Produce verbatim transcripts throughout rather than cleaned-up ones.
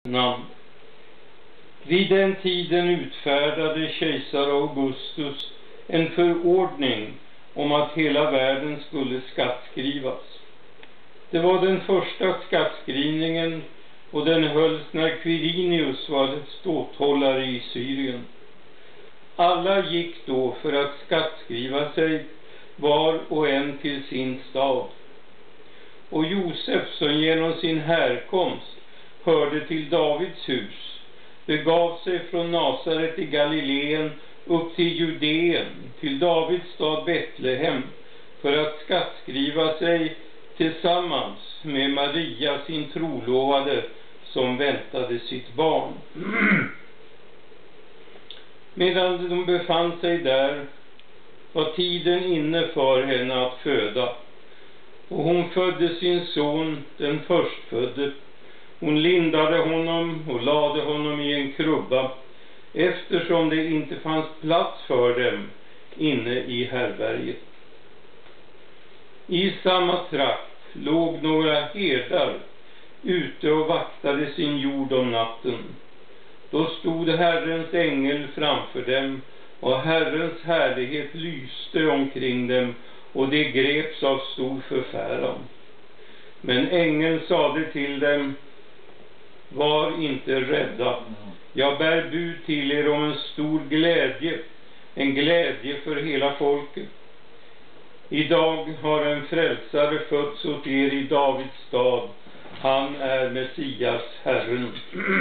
namn. Vid den tiden utfärdade kejsar Augustus en förordning om att hela världen skulle skattskrivas. Det var den första skattskrivningen och den hölls när Quirinius var ståthållare i Syrien. Alla gick då för att skattskriva sig var och en till sin stad. Och Josef, som genom sin härkomst hörde till Davids hus, begav sig från Nasaret i Galileen upp till Judeen, till Davids stad Betlehem, för att skattskriva sig tillsammans med Maria, sin trolovade, som väntade sitt barn. Medan de befann sig där var tiden inne för henne att föda, och hon födde sin son, den förstfödde. Hon lindade honom och lade honom i en krubba, eftersom det inte fanns plats för dem inne i härberget. I samma trakt låg några herdar ute och vaktade sin jord om natten. Då stod Herrens ängel framför dem, och Herrens härlighet lyste omkring dem, och de greps av stor förfäran. Men ängeln sade till dem: var inte rädda. Jag bär bud till er om en stor glädje, en glädje för hela folket. Idag har en frälsare fötts åt er i Davids stad. Han är Messias, Herren.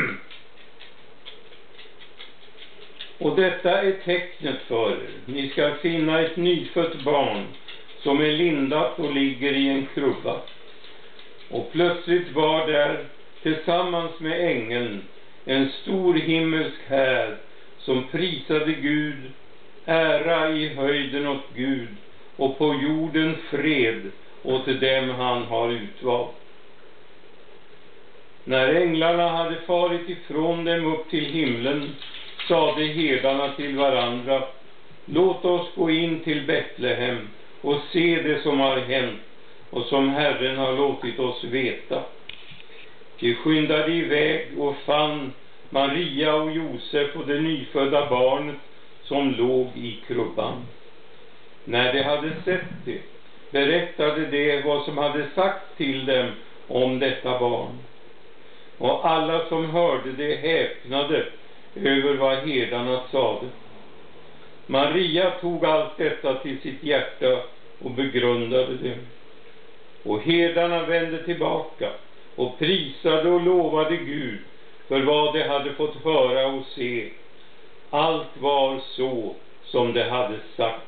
Och detta är tecknet för er. Ni ska finna ett nyfött barn som är lindat och ligger i en krubba. Och plötsligt var där tillsammans med ängeln en stor himmelsk här som prisade Gud, ära i höjden åt Gud, och på jorden fred åt dem han har utvalt. När änglarna hade farit ifrån dem upp till himlen, sade herdarna till varandra: låt oss gå in till Betlehem och se det som har hänt och som Herren har låtit oss veta. De skyndade iväg och fann Maria och Josef och det nyfödda barnet som låg i krubban. När de hade sett det, berättade de vad som hade sagt till dem om detta barn. Och alla som hörde det häpnade över vad herdarna sade. Maria tog allt detta till sitt hjärta och begrundade det. Och herdarna vände tillbaka och prisade och lovade Gud för vad de hade fått höra och se. Allt var så som de hade sagt.